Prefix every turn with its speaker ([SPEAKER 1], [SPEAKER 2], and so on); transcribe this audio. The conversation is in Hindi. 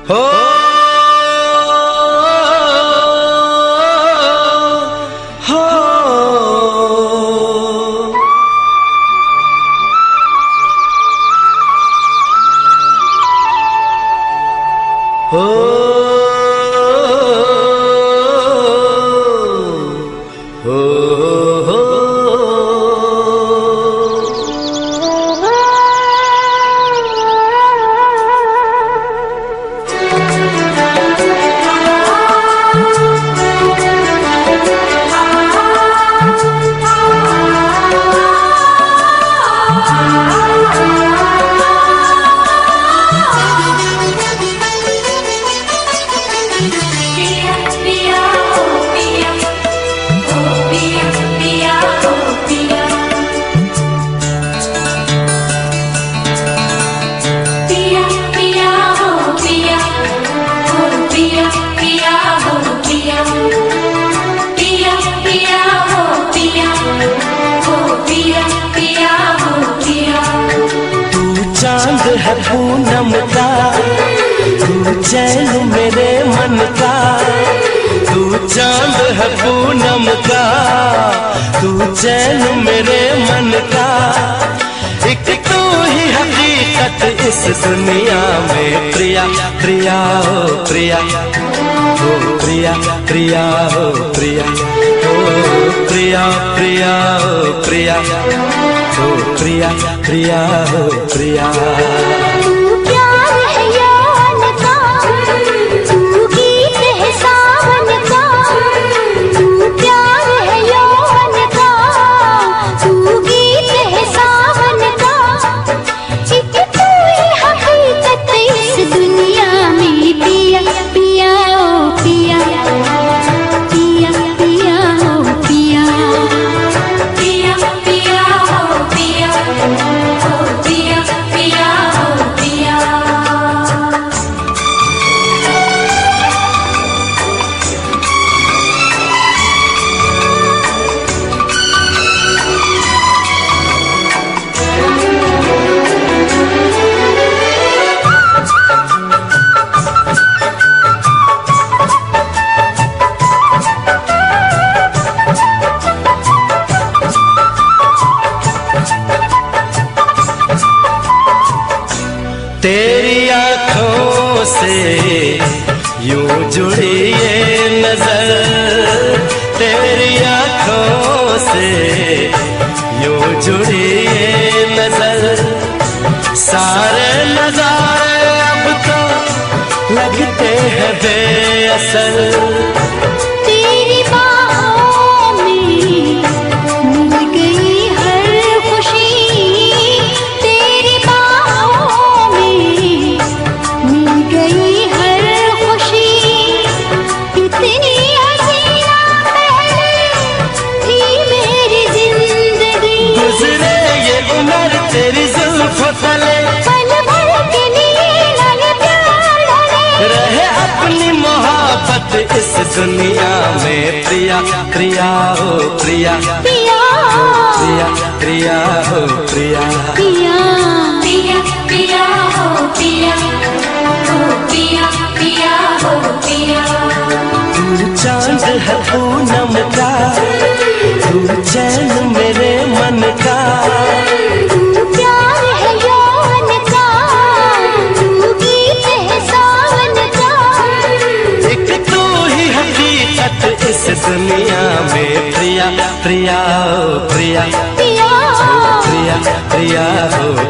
[SPEAKER 1] हो है पूनम का, तू चैन मेरे मन का। तू चांद है पूनम का, तू चैन मेरे मन का। एक तू ही हकीकत इस दुनिया में प्रिया प्रिया हो प्रिया हो प्रिया प्रिया हो प्रिया हो प्रिया प्रिया हो प्रिया हो प्रिया प्रिया हो प्रिया। तेरी आँखों से यूं जुड़ी ये नजर, तेरी आँखों से यूं जुड़ी ये नजर। सारे नजारे अब तो लगते हैं बेअसर। तेरी जुल्फों तले पल भर के लिए रहे अपनी मोहब्बत इस दुनिया में। प्रिया प्रिया हो प्रिया प्रिया प्रिया प्रिया हो प्रिया प्रिया प्रिया प्रिया हो प्रिया हो प्रिया प्रिया हो प्रिया। तू चांद है पूनम का, तू चैन मेरे मन का। इस दुनिया में प्रिया प्रिया हो प्रिया प्रिया प्रिया हो